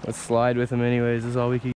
Let's slide with him anyways, is all we can